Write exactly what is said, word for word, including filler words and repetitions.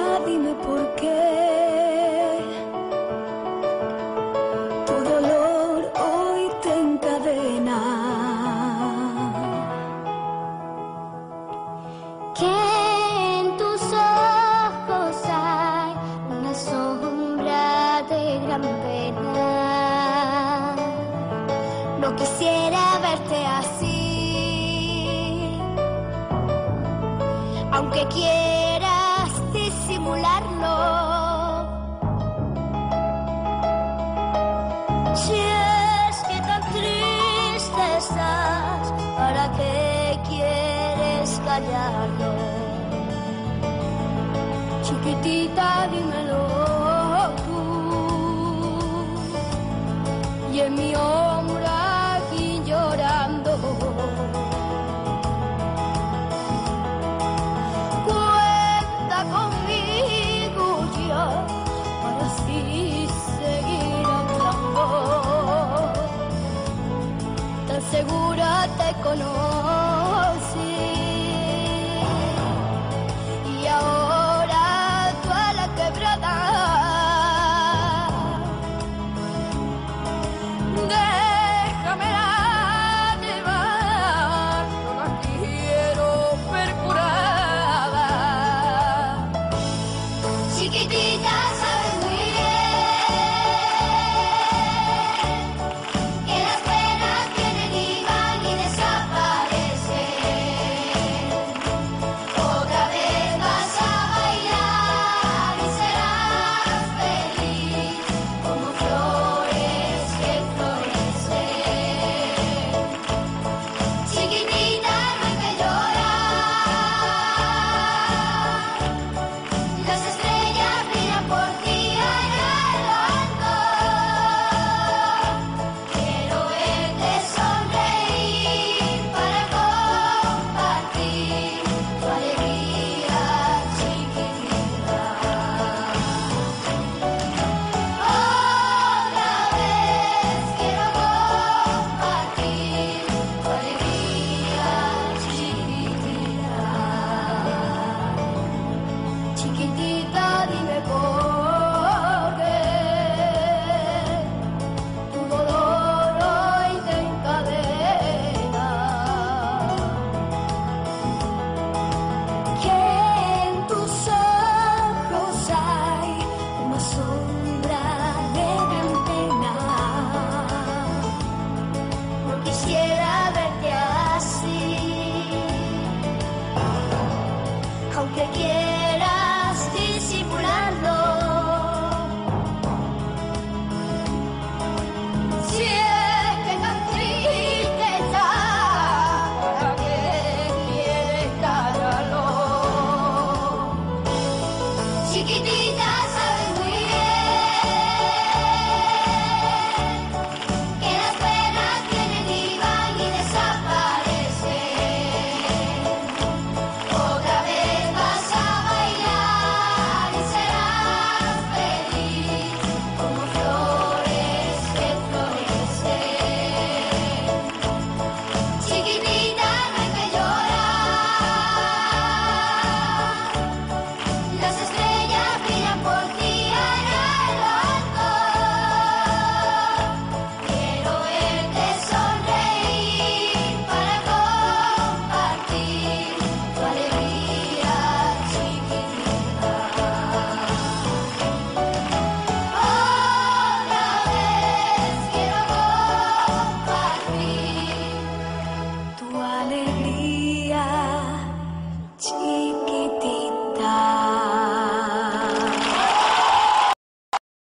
dime por qué tu dolor hoy te encadena. Que en tus ojos hay una sombra de gran pena. No quisiera verte así, aunque quieras disimularlo. Si es que tan triste estás, ¿para qué quieres callarlo? Chiquitita, dímelo tú. Y en mi hombro aquí llorando, cuenta conmigo ya para así seguir hablando. Tan segura te conocí y ahora tú a la quebrada. Déjame llevar, no la quiero ver curada. Chiquitita, sabes muy bien que las penas vienen y van y desaparecen. Otra vez vas a bailar y serás feliz como flores que florecen. Chiquitita, no hay que llorar. Las estrellas brillan por ti allá en lo alto. Quiero verte sonreír para compartir tu alegría, chiquitita. Otra vez quiero compartir tu alegría, chiquitita. Chiquitita, dime por qué tu dolor hoy te encadena. Que en tus ojos hay una sombra de gran pena. No quisiera verte así, aunque quieras disimularlo. Si es que tan triste estás, ¿para qué quieres callarlo? Chiquitita, sabes muy bien que las penas vienen y van y desaparecen. Otra vez vas a bailar y serás feliz como flores que florecen. Chiquitita, no hay que llorar. Las estrellas brillan por ti allá en lo alto. Quiero verte sonreír para compartir tu alegría, chiquitita. Otra vez quiero compartir Tu alegría, chiquitita.